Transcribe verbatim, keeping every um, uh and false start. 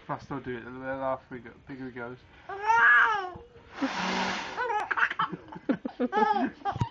faster I'll do it, the laugh we go, bigger it goes.